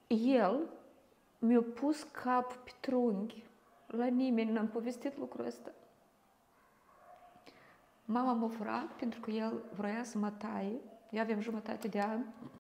el mi-a pus cap pe trunchi. La nimeni n-am povestit lucrul ăsta. Mama m-a furat pentru că el vrea să mă taie. Eu aveam jumătate de an.